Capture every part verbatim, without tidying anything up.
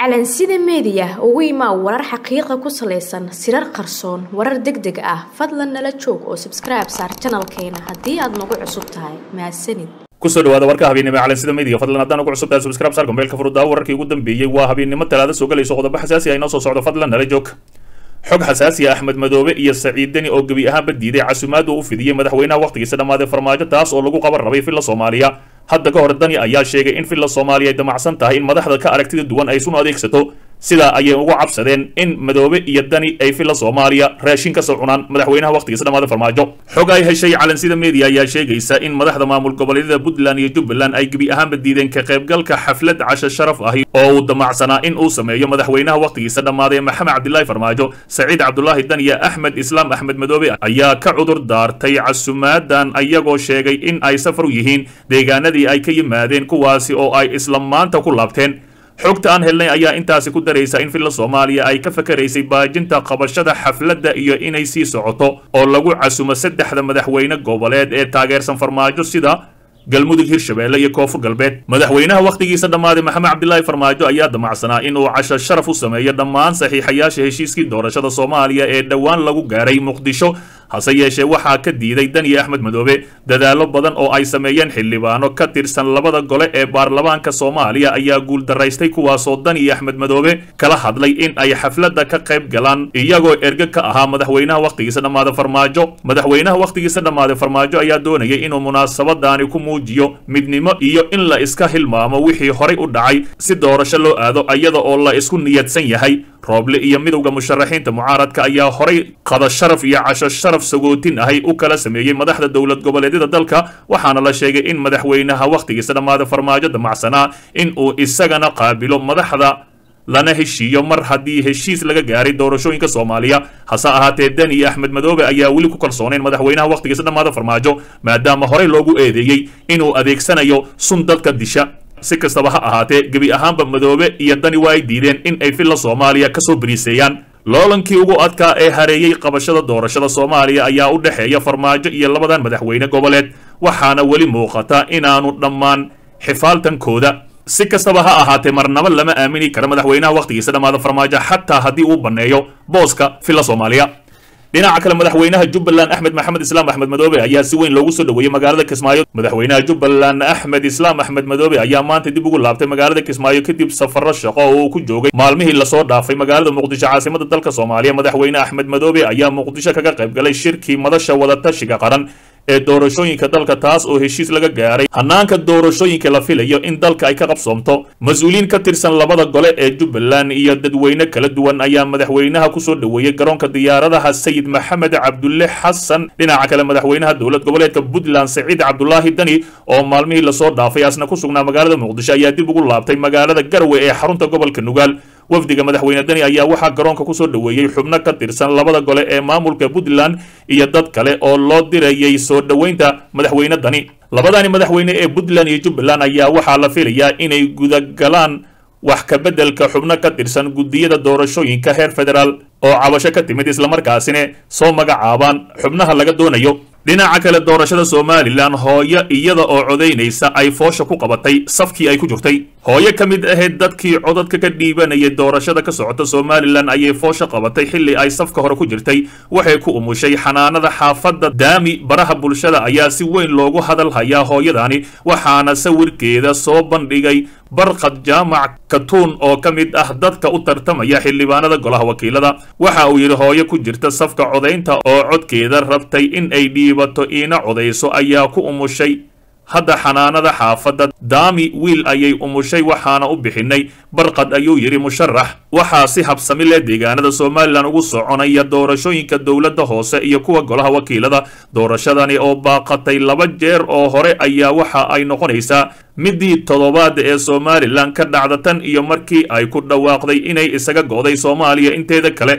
calansida media ugu imaa warar xaqiiqo ku saleysan sirar qarsoon warar degdeg ah fadlan nala joog oo subscribe saar channelkeena hadii aad nagu cusub tahay mahadsanid kusoo dhawaada warka habeenimo calansida media fadlan haddaan ugu cusub tahay subscribe saar gombeelka furudda wararkii ugu dambeeyay waa habeenimo talaada soo galayso qodobo xasaasi ah inoo soo socdo fadlan nala joog xog xasaasi ah Axmed Madoobe iyo Saciid Deni oo gabi ahaan badiiday casuumaad uu fidiyay madaxweynaha waqtigiisa dhamaaday farmaajo taas oo lagu qaban rabay filla Soomaaliya hadda ka hor Deni ayaa sheegay in filla Soomaaliya ay damacsan tahay in madaxda ka aragtida duwan ay soo adeegsato sida ay ugu cabsadeen in Madoobe iyo Deni ay filla Soomaaliya raashin ka soo cunaan madaxweynaha waqtigiisa dhamaaday farmaajo xog ay heshay calansida media ayaa sheegaysa in madaxda maamul goboleedyada Puntland iyo Jubbaland ay gabi ahaan badiideen ka qaybgalka xaflad casho sharaf ah oo uu damacsanaa in uu sameeyo madaxweynaha waqtigiisa dhamaaday Maxamed Cabdullaahi Farmaajo Saciid Cabdullaahi Deni iyo Axmed Islaam Axmed Madoobe ayaa ka cudur daartay casuumaadan ayagoo sheegay in ay safar u yihiin deegaanadii ay ka yimaadeen kuwaasi oo ay isla maanta ku laabteen xogta aan helnay ayaa intaasi ku daraysa in filla Soomaaliya ay ka fakaraysay baajinta qabashada xafladda iyo inay sii socoto oo lagu casuumo saddexda madaxweyne goboleed ee taageersan farmaajo sida galmudug hirshabeelle iyo koonfur galbeed madaxweynaha waqtigiisa dhamaaday Maxamed Cabdullaahi Farmaajo ayaa damacsanaa in uu casho sharaf u sameeyo dhammaan saxiixayaasha heshiiskii doorashada Soomaaliya ee dhawaan lagu gaaray Muqdisho hase yeeshee waxaa ka diiday Deni Axmed Madoobe dadaalo badan oo ay sameeyeen xildhibaano ka tirsan labada gole ee baarlamaanka Soomaaliya ayaa guul daraystay kuwaasoo Deni Axmed Madoobe kala hadlay in ay xafladda ka qayb galaan iyagoo erga ka ahaa madaxweynaha waqtigiisa dhamaaday Farmaajo madaxweynaha waqtigiisa dhamaaday Farmaajo ayaa doonayay inuu munaasabadaani ku muujiyo midnimo iyo in la iska hilmaamo wixii horay u dhacay si doorasho loo aado iyada oo la isku niyadsan yahay Rooble iyo midowga musharaxiinta mucaaradka ayaa horay qada sharaf iyo casho sharaf sagootin ahay u kala sameeyay madaxda dawlad goboleedyada dalka waxaana la sheegay in madaxweynaha waqtigiisa dhamaaday Farmaajo damacsanaa in uu isagana qaabilo madaxda lana heshiiyo mar haddii heshiis laga gaaray doorashooyinka Soomaaliya hase ahaatee Deni Axmed Madoobe ayaa weli ku kalsooneen madaxweynaha waqtigiisa dhamaaday Farmaajo maadaama horay loogu eedeeyay inuu adeegsanayo sun dadka disha si kastaba ha ahaatee gabi ahaanba Madoobe iyo Deni waa ay diideen in ay filla Soomaaliya ka soo bariiseeyaan loolankii ugu adkaa ee hareeyay qabashada doorashada Soomaaliya ayaa u dhaxeeya Farmaajo iyo labadan madaxweyne goboleed waxaana weli muuqata inaanu dhammaan xifaaltankooda si kastaba ha ahaatee marnaba lama aamini karo madaxweynaha waqtigiisa dhamaaday Farmaajo xataa haddii uu baneeyo booska filla Soomaaliya dhinaca kale madaxweynaha Jubbaland Axmed Maxamed Islaam Axmed Madoobe ayaa si weyn loogu soo dhaweeyay magaalada Kismaayo madaxweynaha Jubbaland Axmed Islaam Axmed Madoobe ayaa maanta dib ugu laabtay magaalada Kismaayo kadib safar shaqo oo uu ku joogay maalmihii la soo dhaafay magaalada Muqdisho caasimada dalka Soomaaliya madaxweyne Axmed Madoobe ayaa Muqdisho kaga qayb galay shirkii madasha wada tashiga qaran ee doorashooyinka dalka taas oo heshiis laga gaaray hanaanka doorashooyinka la filayo in dalka ay ka qabsoomto mas'uuliin ka tirsan labada gole ee Jubbaland iyo dadweyne kala duwan ayaa madaxweynaha ku soo dhaweeyay garoonka diyaaradaha Sayid Maxamed Cabdulle Xasan dhinaca kale madaxweynaha dawlad goboleedka Puntland Saciid Cabdullaahi Deni oo maalmihii la soo dhaafay asna ku sugnaa magaalada Muqdisho ayaa dib ugu laabtay magaalada Garowe ee xarunta gobolka Nugaal wafdiga madaxweyne Deni ayaa waxaa garoonka ku soo dhaweeyay xubno ka tirsan labada gole ee maamulka Puntland iyo dad kale oo loo dirayay soo dhaweynta madaxweyne Deni labadani madaxweyne ee Puntland iyo Jubbaland ayaa waxaa la filayaa inay gudagalaan wax ka bedelka xubno ka tirsan gudiyada doorashooyinka heer federaal oo cabasho ka timid isla markaasina soo magacaabaan xubnaha laga doonayo dhinaca kale doorashada Somaliland hooyo iyada oo codeynaysa ay foosha ku qabatay safkii ay ku jirtay hooyo kamid ahayd dadkii codadka ka dhiibanayay doorashada ka socota Somaliland ayay foosha qabatay xilli ay safka hore ku jirtay waxay ku umushay xanaanada xaafadda Daami baraha bulshada ayaa si weyn loogu hadal hayaa hooyadani waxaana sawirkeeda soo bandhigay Barqad Jaamac Katuun oo kamid ah dadka u tartamaya xildhibaanada golaha wakiilada waxa uu yiri hooyo ku jirta safka codeynta oo codkeeda rabtay in ay dhiibato ina codeyso ayaa ku umushay hadda xanaanada xaafadda Daami wiil ayay umushay waxaana u bixinay Barqad ayuu yiri musharax waxaa si habsami leh deegaanada Somaliland ugu soconaya doorashooyinka dawladda hoose iyo kuwa golaha wakiilada doorashadani oo baaqatay laba jeer oo hore ayaa waxa ay noqonaysaa midii toddobaad ee Somaliland ka dhacda tan iyo markii ay ku dhawaaqday inay isaga go'day Soomaaliya inteeda kale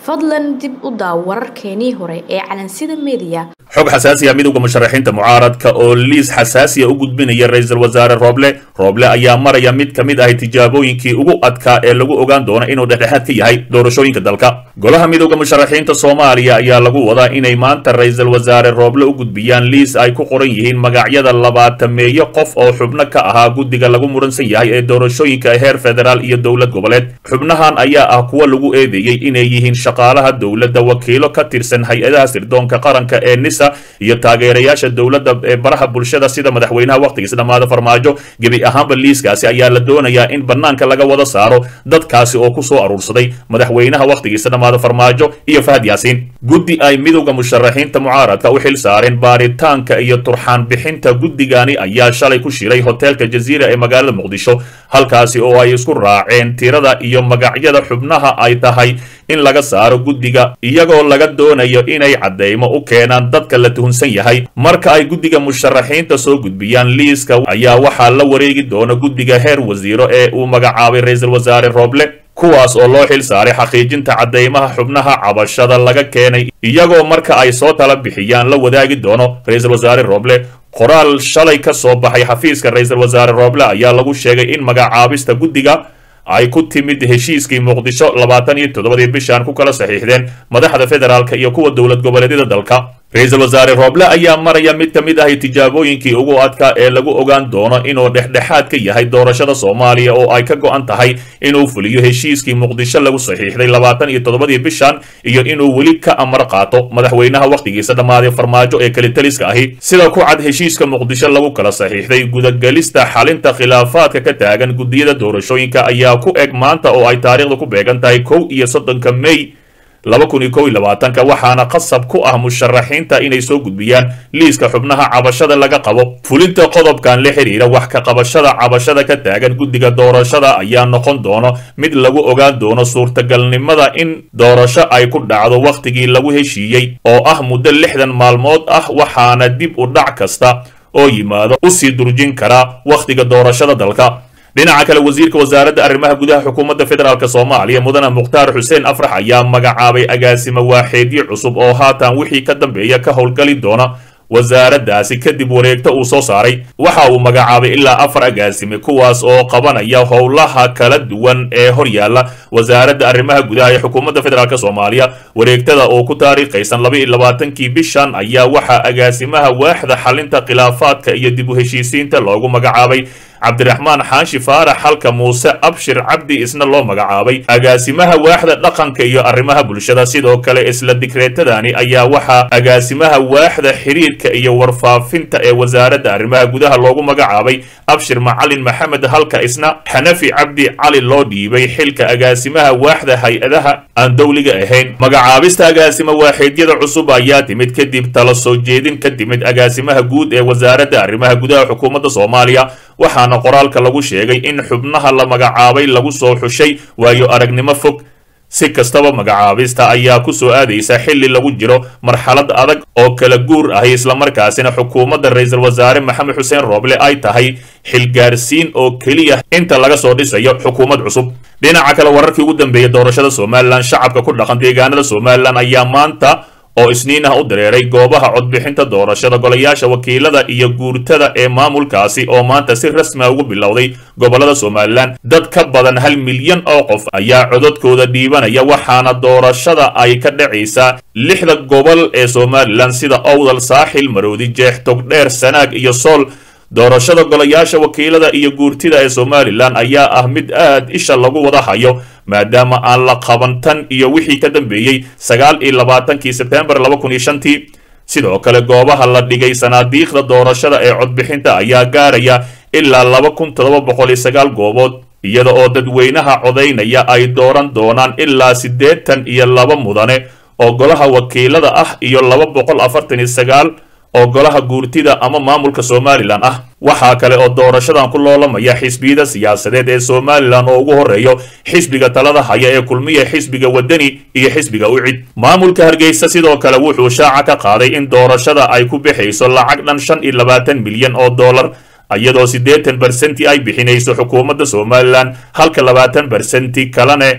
fadlan dib u daaw wararkeenii hore ee calansida media. xog xasaasi ah midowga musharaxiinta mucaaradka oo liis xasaasi ah u gudbinaya ra'iisul wasaare Roble Roble ayaa maraya mid kamid ah tijaabooyinkii ugu adkaa ee lagu ogaan doono inuu dhexdhexaad ka yahay doorashooyinka dalka. golaha midowga musharaxiinta Soomaaliya ayaa lagu wadaa inay maanta ra'iisul wasaare Roble u gudbiyaan liis ay ku qoran yihiin magacyada labaatan meeyo qof oo xubno ka ahaa guddiga lagu muransan yahay ee doorashooyinka heer federaal iyo dowlad goboleed. xubnahan ayaa ah kuwa lagu eedeeyay inay yihiin shaqaalaha dowladda, wakiilo ka tirsan hay'adaha sirdoonka qaranka ee NISA iyo taageerayaasha dowladda ee baraha bulshada sida madaxweynaha waqtigiisa dhamaada Farmaajo. gebi ahaanba liiskaasi ayaa la doonayaa in banaanka laga wada saaro dadkaasi oo ku soo aruursaday madaxweynaha waqtigiisa dhamaada Farmaajo iyo Fahad Yaasiin. guddi ay midowga musharaxiinta mucaaradka u xil saareen baaritaanka iyo turxaan bixinta guddigani ayaa shalay ku shiray hoteelka Jazeera ee magaalada Muqdisho, halkaasi oo ay isku raaceen tirada iyo magacyada xubnaha ay tahay in laga saaro guddiga, iyagoo laga doonayo inay cadeymo u keenaan dadka la tuhunsan yahay. marka ay guddiga musharaxiinta soo gudbiyaan liiska ayaa waxaa la wareegi doona guddiga heer wasiiro ee uu magacaabay ra'iisul wasaare Roble, kuwaas oo loo xil saaray xaqiijinta cadeymaha xubnaha cabashada laga keenay, iyagoo marka ay soo tala bixiyaan la wadaagi doono ra'iisul wasaare Roble. qoraal shalay ka soo baxay xafiiska ra'iisul wasaare Roble ayaa lagu sheegay in magacaabista guddiga ay ku timid heshiiskii Muqdisho labaatan iyo toddobadii bishan ku kala saxiixdeen madaxda federaalka iyo kuwa dowlad goboleedyada dalka. ra'iisul wasaare Roble ayaa maraya mid kamid ah tijaabooyinkii ugu adkaa ee lagu ogaan doono inuu dhexdhexaad ka yahay doorashada Soomaaliya oo ay ka go'an tahay inuu fuliyo heshiiskii Muqdisho lagu saxiixday labaatan iyo toddobadii bishan iyo inuu weli ka amar qaato madaxweynaha waqtigiisa dhamaaday Farmaajo ee kale taliska ahi. sida ku cad heshiiska Muqdisho lagu kala saxiixday gudagalista xalinta khilaafaadka ka taagan gudiyada doorashooyinka ayaa ku eg maanta oo ay taariikhdu ku beegan tahay kow iyo soddonka May laba kun iyo kow iyo labaatanka, waxaana qasab ku ah musharaxiinta inay soo gudbiyaan liiska xubnaha cabashada laga qabo. fulinta qodobkan la xiriira wax ka qabashada cabashada ka taagan guddiga doorashada ayaa noqon doono mid lagu ogaan doono suurtagalnimada in doorasho ay ku dhacdo waqtigii lagu heshiiyey oo ah muddo lixdan maalmood ah, waxaana dib u dhac kasta oo yimaado u sii durjin kara waqtiga doorashada dalka. dhinaca kale, wasiirka wasaaradda arrimaha gudaha xukuumadda federaalka Soomaaliya mudane Mukhtaar Xuseen Afrax ayaa magacaabay agaasimo waaxeedyo cusub oo haatan wixii ka dambeeya ka howlgali doona wasaaraddaasi kadib wareegta uu soo saaray. waxa uu magacaabay ilaa afar agaasime kuwaas oo qabanaya howlaha kala duwan ee horyaala wasaaradda arrimaha gudaha ee xukuumadda federaalka Soomaaliya. wareegtada oo ku taariikhaysan laba iyo labaatankii bishan ayaa waxaa agaasimaha waaxda xalinta khilaafaadka iyo dib u heshiisiinta loogu magacaabay cabdiraxmaan xaashi faarax, halka muuse abshir cabdi isna loo magacaabay agaasimaha waaxda dhaqanka iyo arrimaha bulshada. sidoo kale isla digreetadani ayaa waxaa agaasimaha waaxda xiriirka iyo warfaafinta ee wasaaradda arrimaha gudaha loogu magacaabay abshir macalin maxamed, halka isna xanafi cabdi cali loo dhiibay xilka agaasimaha waaxda hay-adaha aan dowliga ahayn. magacaabista agaasima waaxeedyada cusub ayaa timid kadib tala soo jeedin ka timid agaasimaha guud ee wasaaradda arrimaha gudaha xukuumadda Soomaaliya, waxaana qoraalka lagu sheegay in xubnaha la magacaabay lagu soo xushay waayo aragnimo fog. si kastaba magacaabista ayaa ku soo aadaysa xilli lagu jiro marxalad adag oo kala guur ah, islamarkaasina xukuumadda ra'iisul wasaare Maxamed Xuseen Roble ay tahay xilgaarsiin oo keliya inta laga soo dhisayo xukuumad cusub. dhinaca kale, wararkii ugu dambeeyay doorashada Somaliland, shacabka ku dhaqan deegaanada Somaliland ayaa maanta oo isniin ah u dareeray goobaha codbixinta doorashada golayaasha wakiilada iyo guurtada ee maamulkaasi oo maanta si rasmi ah ugu bilowday gobolada Somaliland. dad ka badan hal milyan oo qof ayaa codadkooda dhiibanaya, waxaana doorashada ay ka dhacaysaa lixda gobol ee Somaliland sida Awdal, Saaxil, Maroodi, Jeex, Togdheer, Sanaag iyo Sool. doorashada golayaasha wakiilada iyo guurtida ee Somaliland ayaa ah mid aad isha lagu wada hayo maadaama aan la qaban tan iyo wixii ka dambeeyay sagaal iyo labaatankii Sebtembar laba kun iyo shantii. sidoo kale goobaha la dhigay sanaadiiqda doorashada ee codbixinta ayaa gaaraya ilaa laba kun toddoba boqol iyo sagaal goobood, iyada oo dadweynaha codaynaya ay dooran doonaan ilaa siddeetan iyo laba mudane oo golaha wakiilada ah iyo laba boqol afartan iyo sagaal oo golaha guurtida ama maamulka Somaliland ah. waxaa kale oo doorashadan ku loolamaya xisbiyada siyaasadeed ee Somaliland oo ugu horeeyo xisbiga talada haya ee kulmiye, xisbiga wadani iyo xisbiga ucid. maamulka Hargeysa sidoo kale wuxuu shaaca ka qaaday in doorashada ay ku bixayso lacag dhan shan iyo labaatan milyan oo dollar, iyadoo siddeetan percent ay bixinayso xukuumadda Somaliland halka labaatan percent kalene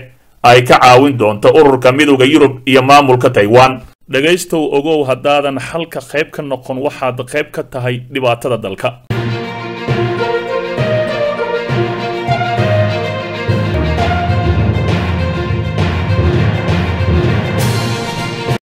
ay ka caawin doonto ururka midowda yurub iyo maamulka taiwan. dhegaystow ogow haddaadan xalka qayb ka noqon waxaad qayb ka tahay dhibaatada dalka.